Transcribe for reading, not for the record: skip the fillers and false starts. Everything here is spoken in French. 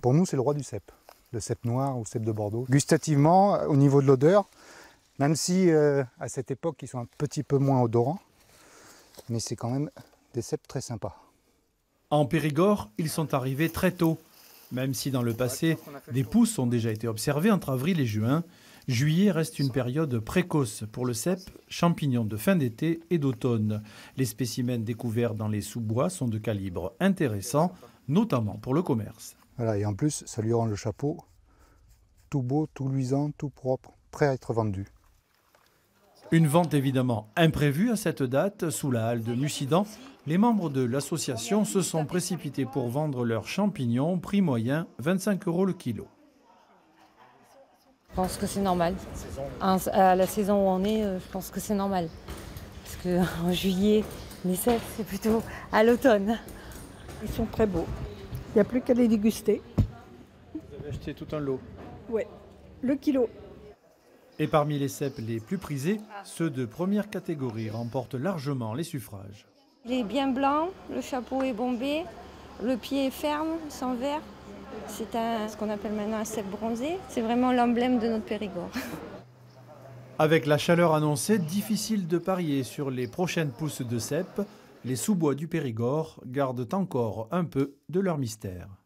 Pour nous, c'est le roi du cèpe. Le cèpe noir ou cèpe de Bordeaux. Gustativement, au niveau de l'odeur, même si à cette époque, ils sont un petit peu moins odorants, mais c'est quand même des cèpes très sympas. En Périgord, ils sont arrivés très tôt. Même si dans le passé, des pousses ont déjà été observées entre avril et juin, juillet reste une période précoce pour le cèpe, champignon de fin d'été et d'automne. Les spécimens découverts dans les sous-bois sont de calibre intéressant, notamment pour le commerce. Voilà, et en plus, ça lui rend le chapeau tout beau, tout luisant, tout propre, prêt à être vendu. Une vente évidemment imprévue à cette date, sous la halle de Mussidan. Les membres de l'association se sont précipités pour vendre leurs champignons, prix moyen 25 € le kilo. Je pense que c'est normal. À la saison où on est, je pense que c'est normal. Parce qu'en juillet, les cèpes, c'est plutôt à l'automne. Ils sont très beaux. Il n'y a plus qu'à les déguster. Vous avez acheté tout un lot. Oui, le kilo. Et parmi les cèpes les plus prisés, ceux de première catégorie remportent largement les suffrages. Il est bien blanc, le chapeau est bombé, le pied est ferme, sans verre. C'est ce qu'on appelle maintenant un cèpe bronzé. C'est vraiment l'emblème de notre Périgord. Avec la chaleur annoncée, difficile de parier sur les prochaines pousses de cèpes. Les sous-bois du Périgord gardent encore un peu de leur mystère.